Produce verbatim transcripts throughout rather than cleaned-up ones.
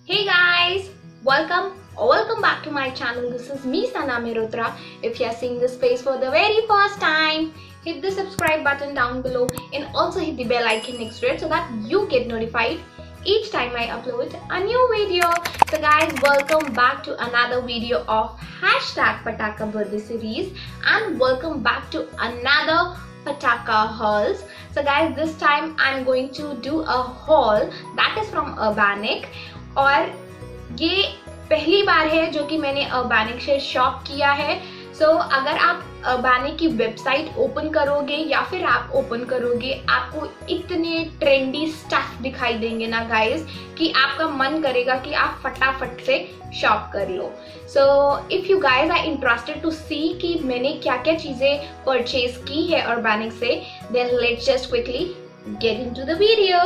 Hey guys, welcome or welcome back to my channel. This is me Sana Mehrotra. If you are seeing this place for the very first time, hit the subscribe button down below and also hit the bell icon next to it so that you get notified each time I upload a new video. So guys, welcome back to another video of hashtag Pataka birthday series and welcome back to another Pataka hauls. So guys, this time I'm going to do a haul that is from Urbanic और ये पहली बार है जो कि मैंने Urbanic से shop किया है. सो so, अगर आप Urbanic की वेबसाइट ओपन करोगे या फिर आप ओपन करोगे आपको इतने ट्रेंडी स्टफ दिखाई देंगे ना गाइस कि आपका मन करेगा कि आप फटाफट से शॉप कर लो. So if you guys are interested to see कि मैंने क्या क्या चीजें परचेज की है Urbanic से, then let's just quickly get into the video.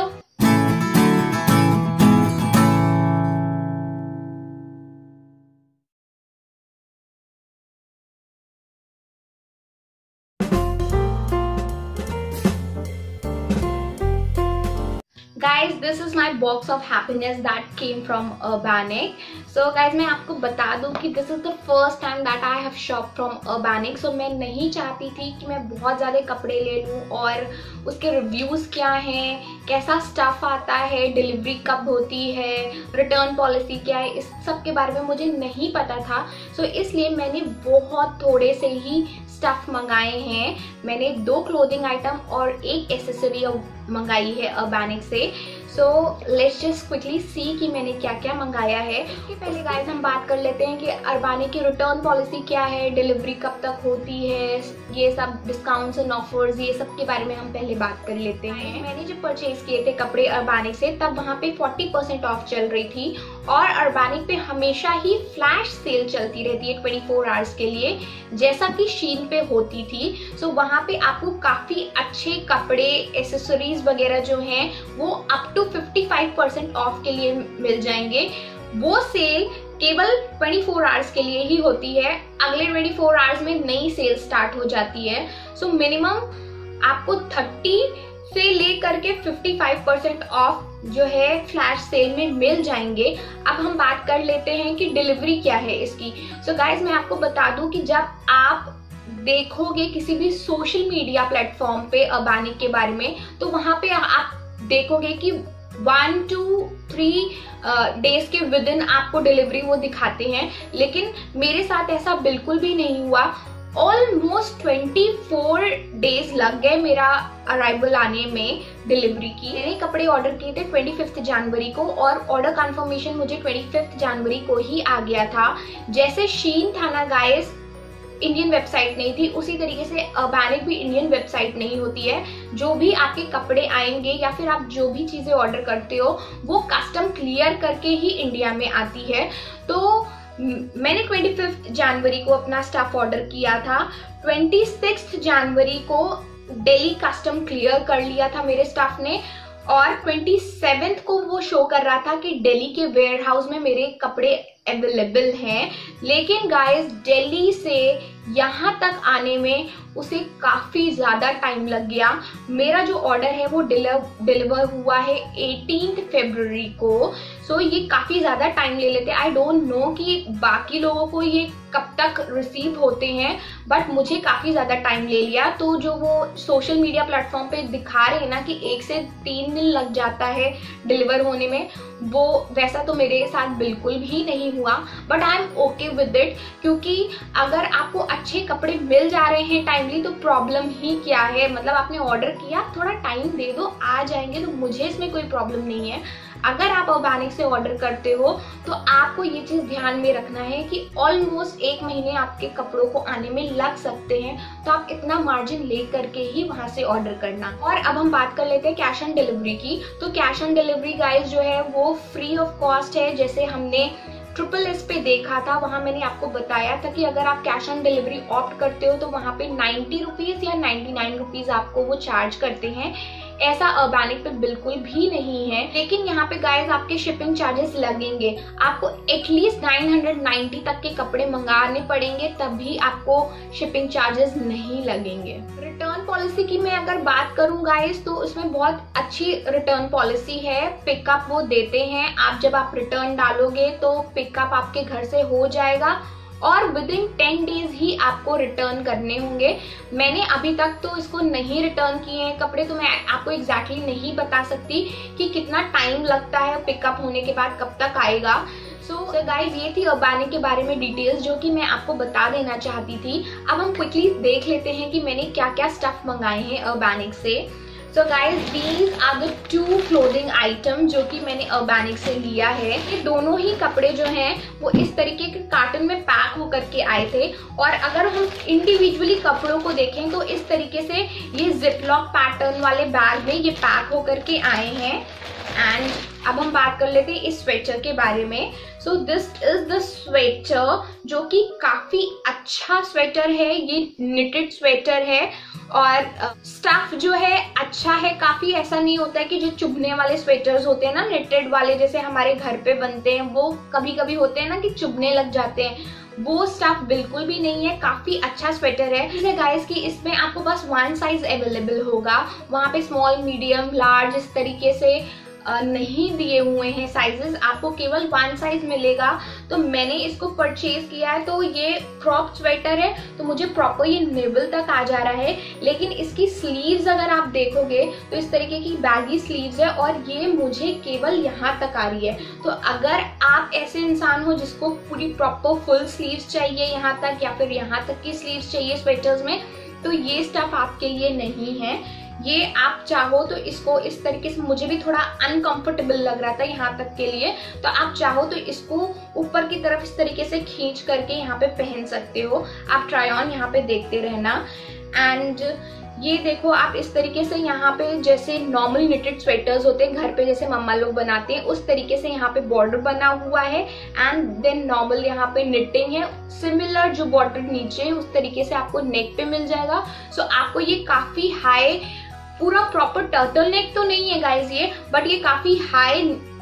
Guys, this is my box of happiness that came from Urbanic. So guys, मैं आपको बता दूं कि this is the first time that I have shopped from Urbanic. So मैं नहीं चाहती थी कि मैं बहुत ज़्यादा कपड़े ले लूं और उसके रिव्यूज़ क्या हैं, कैसा स्टफ आता है, डिलीवरी कब होती है, रिटर्न पॉलिसी क्या है, इस सब के बारे में मुझे नहीं पता था. सो so, इसलिए मैंने बहुत थोड़े से ही स्टफ मंगाए हैं. मैंने दो क्लोथिंग आइटम और एक एसेसरी मंगाई है Urbanic से. So let's just quickly see कि मैंने क्या क्या मंगाया है. इसके पहले गाइस हम बात कर लेते हैं कि Urbanic की रिटर्न पॉलिसी क्या है, डिलीवरी कब तक होती है, ये सब डिस्काउंट्स एंड ऑफर्स, ये सब के बारे में हम पहले बात कर लेते हैं. मैंने जब परचेज किए थे कपड़े Urbanic से तब वहाँ पे फोर्टी परसेंट ऑफ चल रही थी और Urbanic पे हमेशा ही फ्लैश सेल चलती रहती है ट्वेंटी फोर आवर्स के लिए जैसा कि शीन पे होती थी. सो so, वहाँ पे आपको काफी अच्छे कपड़े, एसेसरीज वगैरह जो हैं वो up to fifty five percent off के लिए मिल जाएंगे. वो सेल केवल ट्वेंटी फोर आवर्स के लिए ही होती है. अगले ट्वेंटी फोर आवर्स में नई सेल स्टार्ट हो जाती है. सो so, मिनिमम आपको थर्टी से लेकर के फिफ्टी फाइव परसेंट ऑफ जो है फ्लैश सेल में मिल जाएंगे. अब हम बात कर लेते हैं कि डिलीवरी क्या है इसकी. सो so गाइज, मैं आपको बता दूं कि जब आप देखोगे किसी भी सोशल मीडिया प्लेटफॉर्म पे Urbanic के बारे में तो वहां पे आप देखोगे कि वन टू थ्री डेज के विद इन आपको डिलीवरी वो दिखाते हैं, लेकिन मेरे साथ ऐसा बिल्कुल भी नहीं हुआ. ऑलमोस्ट ट्वेंटी फोर डेज लग गए मेरा अराइवल आने में डिलीवरी की. मैंने कपड़े ऑर्डर किए थे ट्वेंटी फिफ्थ जनवरी को और ऑर्डर कंफर्मेशन मुझे ट्वेंटी फिफ्थ जनवरी को ही आ गया था. जैसे शीन था ना गाइस, इंडियन वेबसाइट नहीं थी, उसी तरीके से Urbanic भी इंडियन वेबसाइट नहीं होती है. जो भी आपके कपड़े आएंगे या फिर आप जो भी चीजें ऑर्डर करते हो वो कस्टम क्लियर करके ही इंडिया में आती है. तो मैंने ट्वेंटी फिफ्थ जनवरी को अपना स्टफ ऑर्डर किया था. ट्वेंटी सिक्स्थ जनवरी को दिल्ली कस्टम क्लियर कर लिया था मेरे स्टफ ने और ट्वेंटी सेवेंथ को वो शो कर रहा था कि दिल्ली के वेयर हाउस में मेरे कपड़े अवेलेबल हैं. लेकिन गाइस, दिल्ली से यहाँ तक आने में उसे काफी ज्यादा टाइम लग गया. मेरा जो ऑर्डर है वो डिलीवर हुआ है एटीन्थ फरवरी को. सो so, ये काफी ज्यादा टाइम ले लेते. आई डोंट नो कि बाकी लोगों को ये कब तक रिसीव होते हैं, बट मुझे काफी ज्यादा टाइम ले लिया. तो जो वो सोशल मीडिया प्लेटफॉर्म पे दिखा रहे हैं ना कि एक से तीन दिन लग जाता है डिलीवर होने में, वो वैसा तो मेरे साथ बिल्कुल भी नहीं हुआ. But I am okay with it, क्योंकि अगर आपको अच्छे कपड़े मिल जा रहे हैं टाइमली तो प्रॉब्लम ही क्या है. मतलब आपने ऑर्डर किया, थोड़ा टाइम दे दो, आ जाएंगे. तो मुझे इसमें कोई प्रॉब्लम नहीं है. अगर आप Urbanic से ऑर्डर करते हो तो आपको ये चीज ध्यान में रखना है कि ऑलमोस्ट एक महीने आपके कपड़ों को आने में लग सकते हैं. तो आप इतना मार्जिन ले करके ही वहां से ऑर्डर करना. और अब हम बात कर लेते हैं कैश ऑन डिलीवरी की. तो कैश ऑन डिलीवरी गाइस जो है वो फ्री ऑफ कॉस्ट है. जैसे हमने ट्रिपल एस पे देखा था, वहां मैंने आपको बताया था कि अगर आप कैश ऑन डिलीवरी ऑप्ट करते हो तो वहां पे नाइन्टी रुपीज या नाइन्टी नाइन रुपीज आपको वो चार्ज करते हैं. ऐसा अर्बैनिक पे बिल्कुल भी नहीं है। लेकिन यहाँ पे गाइस आपके शिपिंग चार्जेस लगेंगे, आपको एटलीस्ट नाइन हंड्रेड नाइंटी तक के कपड़े मंगाने पड़ेंगे, तभी आपको शिपिंग चार्जेस नहीं लगेंगे। रिटर्न पॉलिसी की मैं अगर बात करूं गाइस, तो उसमें बहुत अच्छी रिटर्न पॉलिसी है। पिकअप वो देते हैं, आप जब आप रिटर्न डालोगे तो पिकअप आपके घर से हो जाएगा और विद इन टेन डेज ही आपको रिटर्न करने होंगे। मैंने अभी तक तो इसको नहीं रिटर्न किए हैं कपड़े, तो मैं आपको एग्जैक्टली exactly नहीं बता सकती कि कितना टाइम लगता है पिकअप होने के बाद, कब तक आएगा। सो गाइज ये थी अर्बैनिक के बारे में डिटेल्स जो कि मैं आपको बता देना चाहती थी। अब हम क्विकली देख लेते हैं कि मैंने क्या क्या स्टफ मंगाए हैं अर्बैनिक से। So guys these are the two clothing item जो कि मैंने अर्बैनिक से लिया है। ये दोनों ही कपड़े जो हैं वो इस तरीके के कार्टन में पैक होकर के आए थे, और अगर हम इंडिविजुअली कपड़ों को देखें तो इस तरीके से ये जिपलॉक पैटर्न वाले बैग में ये पैक होकर के आए हैं। एंड अब हम बात कर लेते हैं इस स्वेटर के बारे में। So this is the sweater जो कि काफी अच्छा स्वेटर है, ये निटेड स्वेटर है और स्टफ जो है अच्छा है काफी। ऐसा नहीं होता है कि जो चुभने वाले स्वेटर्स होते हैं ना निटेड वाले, जैसे हमारे घर पे बनते हैं, वो कभी कभी होते हैं ना कि चुभने लग जाते हैं, वो स्टफ बिल्कुल भी नहीं है। काफी अच्छा स्वेटर है। जैसे गाइस कि इसमें आपको बस वन साइज अवेलेबल होगा, वहां पे स्मॉल मीडियम लार्ज इस तरीके से नहीं दिए हुए हैं साइजेस, आपको केवल वन साइज मिलेगा। तो मैंने इसको परचेज किया है, तो ये क्रॉप स्वेटर है, तो मुझे प्रॉपर ये नेवल तक आ जा रहा है। लेकिन इसकी स्लीव्स अगर आप देखोगे तो इस तरीके की बैगी स्लीव्स है और ये मुझे केवल यहाँ तक आ रही है। तो अगर आप ऐसे इंसान हो जिसको पूरी प्रॉपर फुल स्लीव्स चाहिए यहाँ तक, या फिर यहाँ तक की स्लीव्स चाहिए स्वेटर्स में, तो ये स्टफ आपके लिए नहीं है। ये आप चाहो तो इसको इस तरीके से, मुझे भी थोड़ा अनकंफर्टेबल लग रहा था यहाँ तक के लिए, तो आप चाहो तो इसको ऊपर की तरफ इस तरीके से खींच करके यहाँ पे पहन सकते हो। आप ट्राई ऑन यहाँ पे देखते रहना। एंड ये देखो आप इस तरीके से यहाँ पे जैसे नॉर्मल निटेड स्वेटर्स होते हैं घर पे जैसे मम्मा लोग बनाते हैं, उस तरीके से यहाँ पे बॉर्डर बना हुआ है। एंड देन नॉर्मल यहाँ पे निटिंग है, सिमिलर जो बॉर्डर नीचे है उस तरीके से आपको नेक पे मिल जाएगा। सो so, आपको ये काफी हाई, पूरा प्रॉपर टर्टल नेक तो नहीं है गाइज ये, बट ये काफी हाई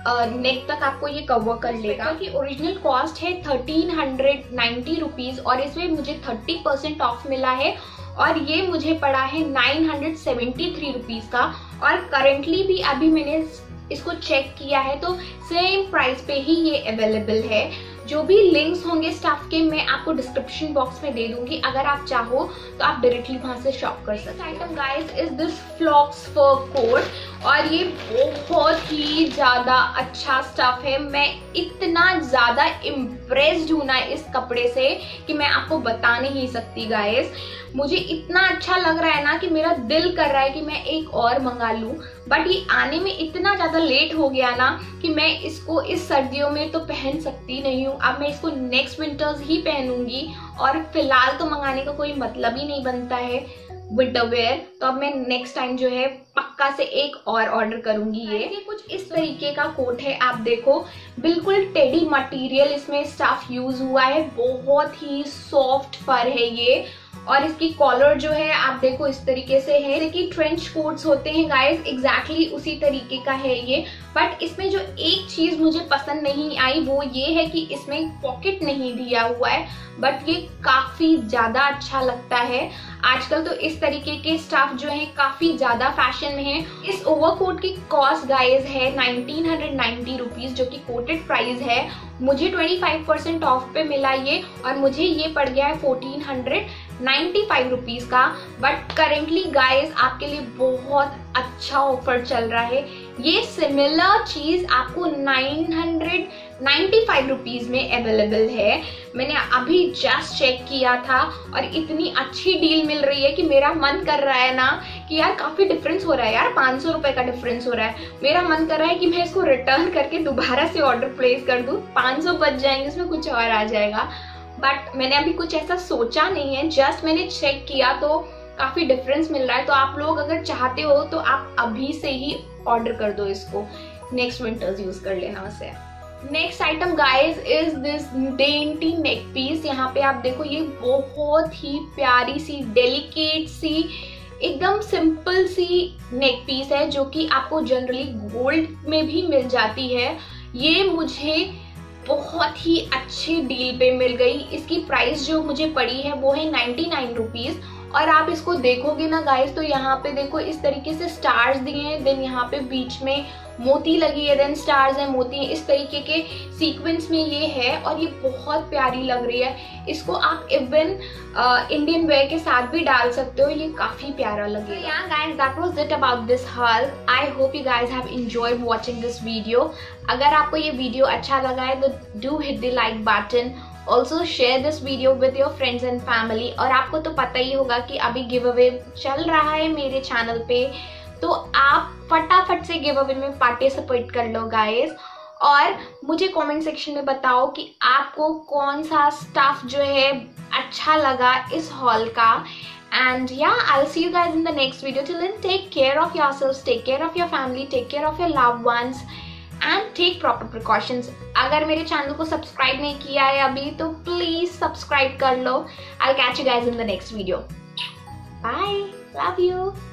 नेक तक आपको ये कवर कर लेगा। कि ओरिजिनल कॉस्ट है थर्टीन हंड्रेड नाइन्टी रुपीज और इसमें मुझे थर्टी परसेंट ऑफ मिला है और ये मुझे पड़ा है nine hundred seventy three rupees का। और करेंटली भी अभी मैंने इसको चेक किया है तो सेम प्राइस पे ही ये अवेलेबल है। जो भी लिंक्स होंगे स्टफ के मैं आपको डिस्क्रिप्शन बॉक्स में दे दूंगी, अगर आप चाहो तो आप डायरेक्टली वहां से शॉप कर सकते हैं। Item guys is this flocks fur coat और ये बहुत ही ज्यादा अच्छा स्टफ है। मैं इतना ज्यादा इम्प्रेस्ड हूं ना इस कपड़े से कि मैं आपको बता नहीं सकती गाइस। मुझे इतना अच्छा लग रहा है ना कि मेरा दिल कर रहा है कि मैं एक और मंगा लूं, बट ये आने में इतना ज्यादा लेट हो गया ना कि मैं इसको इस सर्दियों में तो पहन सकती नहीं हूँ। अब मैं इसको नेक्स्ट विंटर्स ही पहनूंगी और फिलहाल तो मंगाने का कोई मतलब ही नहीं बनता है विंटर वेयर। तो अब मैं नेक्स्ट टाइम जो है पक्का से एक और ऑर्डर करूंगी। ये ये कुछ इस तरीके का कोट है, आप देखो बिल्कुल टेडी मटेरियल इसमें स्टफ यूज हुआ है, बहुत ही सॉफ्ट फर है ये। और इसकी कॉलर जो है आप देखो इस तरीके से है, जैसे ट्रेंच कोट्स होते हैं गाइस, एग्जैक्टली उसी तरीके का है ये। बट इसमें जो एक चीज मुझे पसंद नहीं आई वो ये है कि इसमें पॉकेट नहीं दिया हुआ है, बट ये काफी ज्यादा अच्छा लगता है। आजकल तो इस तरीके के स्टफ जो है काफी ज्यादा फैशन में है। इस ओवरकोट की कॉस्ट गाइस है नाइनटीन हंड्रेड नाइन्टी रुपीज, जो कि कोटेड प्राइस है। मुझे ट्वेंटी फाइव परसेंट ऑफ पे मिला ये और मुझे ये पड़ गया है fourteen hundred ninety five rupees का। बट करेंटली गाइस आपके लिए बहुत अच्छा ऑफर चल रहा है। ये सिमिलर चीज आपको nine hundred ninety five rupees में अवेलेबल है। मैंने अभी जस्ट चेक किया था और इतनी अच्छी डील मिल रही है कि मेरा मन कर रहा है ना कि यार काफी डिफरेंस हो रहा है, यार पाँच सौ रुपए का डिफरेंस हो रहा है। मेरा मन कर रहा है कि मैं इसको रिटर्न करके दोबारा से ऑर्डर प्लेस कर दूं, पाँच सौ बच जाएंगे, इसमें कुछ और आ जाएगा। बट मैंने अभी कुछ ऐसा सोचा नहीं है, जस्ट मैंने चेक किया तो काफी डिफरेंस मिल रहा है। तो आप लोग अगर चाहते हो तो आप अभी से ही ऑर्डर कर दो इसको, नेक्स्ट विंटर्स यूज कर लेना उसे। Next item guys is this dainty neck piece. यहाँ पे आप देखो ये बहुत ही प्यारी सी डेलिकेट सी एकदम सिंपल सी नेक पीस है जो कि आपको जनरली गोल्ड में भी मिल जाती है। ये मुझे बहुत ही अच्छी डील पे मिल गई। इसकी प्राइस जो मुझे पड़ी है वो है नाइन्टी नाइन रुपीज। और आप इसको देखोगे ना गाइस तो यहाँ पे देखो इस तरीके से स्टार्स दिए हैं, देन यहाँ पे बीच में मोती लगी है, देन स्टार्स है, मोती है, इस तरीके के सीक्वेंस में ये है और ये बहुत प्यारी लग रही है। इसको आप इवन इंडियन वेयर के साथ भी डाल सकते हो, ये काफी प्यारा लगेगा। या guys that was it about this haul. I hope you guys have enjoyed watching this video. अगर आपको ये वीडियो अच्छा लगा है तो do hit the like button, also share this video with your friends and family. और आपको तो पता ही होगा कि अभी गिव अवे चल रहा है मेरे चैनल पे, तो आप फटाफट से गिव अवे में पार्टिसिपेट कर लो गाइस। और मुझे कमेंट सेक्शन में बताओ कि आपको कौन सा स्टफ जो है अच्छा लगा इस हॉल का। And yeah, I'll see you guys in the next video. Till then, take care of yourselves, take care of your family, take care of your loved ones. And take proper precautions. अगर मेरे channel को subscribe नहीं किया है अभी तो please subscribe कर लो। I will catch you guys in the next video. Bye, love you.